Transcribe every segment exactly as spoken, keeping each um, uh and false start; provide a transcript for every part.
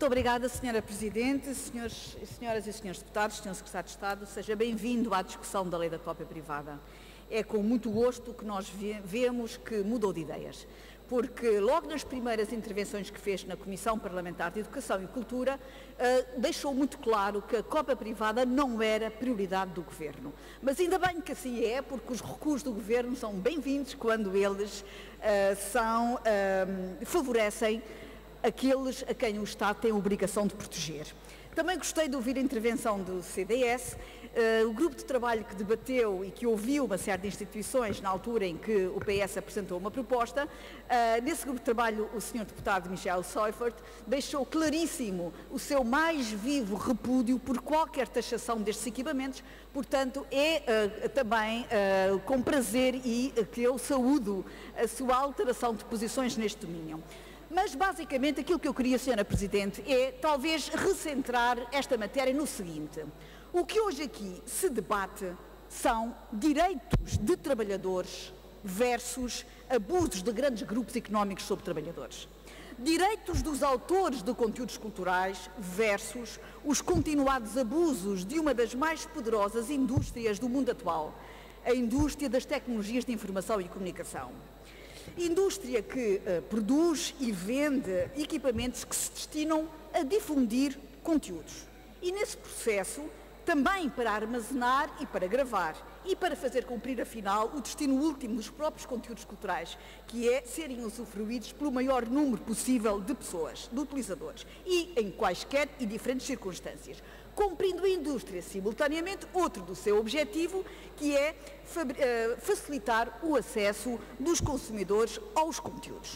Muito obrigada, senhora Presidente, senhores, senhoras e senhores deputados, senhor Secretário de Estado, seja bem-vindo à discussão da Lei da Cópia Privada. É com muito gosto que nós vemos que mudou de ideias, porque logo nas primeiras intervenções que fez na Comissão Parlamentar de Educação e Cultura, uh, deixou muito claro que a cópia privada não era prioridade do Governo. Mas ainda bem que assim é, porque os recursos do Governo são bem-vindos quando eles uh, são, uh, favorecem aqueles a quem o Estado tem a obrigação de proteger. Também gostei de ouvir a intervenção do C D S, uh, o grupo de trabalho que debateu e que ouviu uma série de instituições na altura em que o P S apresentou uma proposta. Uh, nesse grupo de trabalho, o senhor deputado Michel Seufert deixou claríssimo o seu mais vivo repúdio por qualquer taxação destes equipamentos, portanto é uh, também uh, com prazer e uh, que eu saúdo a sua alteração de posições neste domínio. Mas, basicamente, aquilo que eu queria, senhora Presidente, é talvez recentrar esta matéria no seguinte. O que hoje aqui se debate são direitos de trabalhadores versus abusos de grandes grupos económicos sobre trabalhadores. Direitos dos autores de conteúdos culturais versus os continuados abusos de uma das mais poderosas indústrias do mundo atual, a indústria das tecnologias de informação e comunicação. Indústria que uh, produz e vende equipamentos que se destinam a difundir conteúdos. E nesse processo, também para armazenar e para gravar e para fazer cumprir, afinal, o destino último dos próprios conteúdos culturais, que é serem usufruídos pelo maior número possível de pessoas, de utilizadores, e em quaisquer e diferentes circunstâncias. Cumprindo a indústria, simultaneamente, outro do seu objetivo, que é facilitar o acesso dos consumidores aos conteúdos.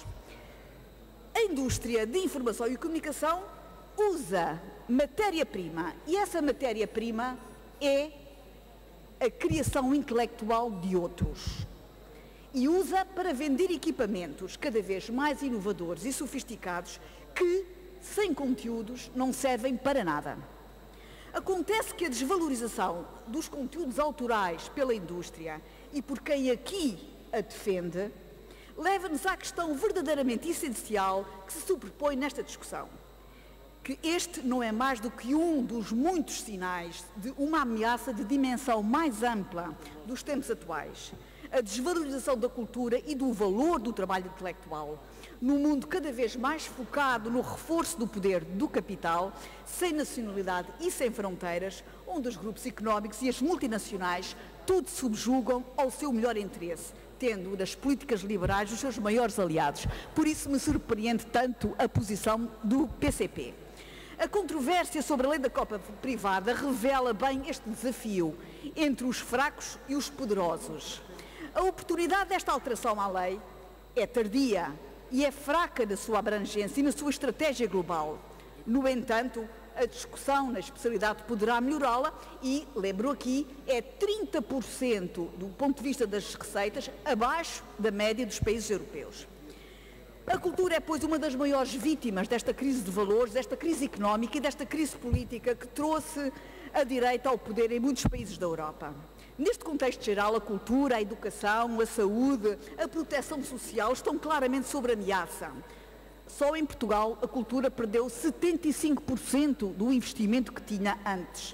A indústria de informação e comunicação usa matéria-prima, e essa matéria-prima é a criação intelectual de outros. E usa para vender equipamentos cada vez mais inovadores e sofisticados que, sem conteúdos, não servem para nada. Acontece que a desvalorização dos conteúdos autorais pela indústria e por quem aqui a defende, leva-nos à questão verdadeiramente essencial que se sobrepõe nesta discussão. Que este não é mais do que um dos muitos sinais de uma ameaça de dimensão mais ampla dos tempos atuais. A desvalorização da cultura e do valor do trabalho intelectual, num mundo cada vez mais focado no reforço do poder do capital, sem nacionalidade e sem fronteiras, onde os grupos económicos e as multinacionais tudo subjugam ao seu melhor interesse, tendo das políticas liberais os seus maiores aliados. Por isso me surpreende tanto a posição do P C P. A controvérsia sobre a lei da cópia privada revela bem este desafio entre os fracos e os poderosos. A oportunidade desta alteração à lei é tardia e é fraca na sua abrangência e na sua estratégia global. No entanto, a discussão na especialidade poderá melhorá-la e, lembro aqui, é trinta por cento do ponto de vista das receitas abaixo da média dos países europeus. A cultura é, pois, uma das maiores vítimas desta crise de valores, desta crise económica e desta crise política que trouxe a direita ao poder em muitos países da Europa. Neste contexto geral, a cultura, a educação, a saúde, a proteção social estão claramente sob ameaça. Só em Portugal a cultura perdeu setenta e cinco por cento do investimento que tinha antes.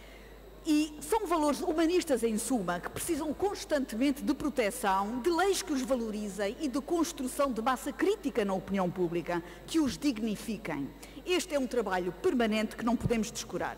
E são valores humanistas, em suma, que precisam constantemente de proteção, de leis que os valorizem e de construção de massa crítica na opinião pública, que os dignifiquem. Este é um trabalho permanente que não podemos descurar.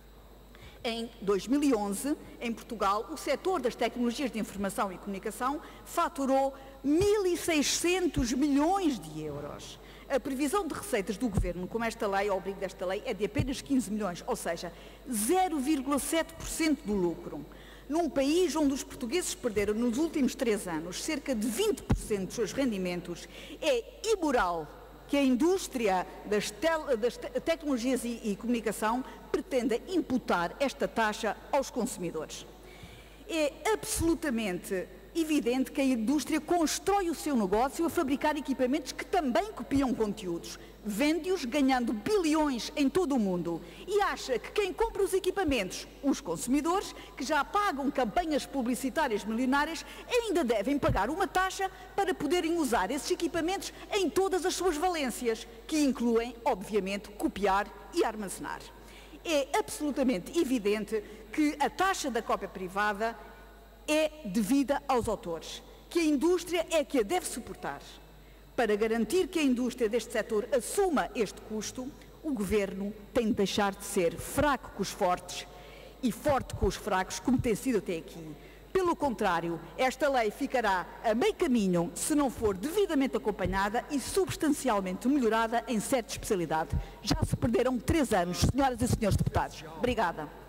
Em dois mil e onze, em Portugal, o setor das tecnologias de informação e comunicação faturou mil e seiscentos milhões de euros. A previsão de receitas do Governo, como esta lei, ao abrigo desta lei, é de apenas quinze milhões, ou seja, zero vírgula sete por cento do lucro. Num país onde os portugueses perderam nos últimos três anos cerca de vinte por cento dos seus rendimentos, é imoral que a indústria das, tel das te tecnologias e, e comunicação pretenda imputar esta taxa aos consumidores. É absolutamente evidente que a indústria constrói o seu negócio a fabricar equipamentos que também copiam conteúdos, vende-os ganhando bilhões em todo o mundo e acha que quem compra os equipamentos, os consumidores, que já pagam campanhas publicitárias milionárias, ainda devem pagar uma taxa para poderem usar esses equipamentos em todas as suas valências, que incluem, obviamente, copiar e armazenar. É absolutamente evidente que a taxa da cópia privada é devida aos autores, que a indústria é que a deve suportar. Para garantir que a indústria deste setor assuma este custo, o Governo tem de deixar de ser fraco com os fortes e forte com os fracos, como tem sido até aqui. Pelo contrário, esta lei ficará a meio caminho se não for devidamente acompanhada e substancialmente melhorada em certa especialidade. Já se perderam três anos, senhoras e senhores deputados. Obrigada.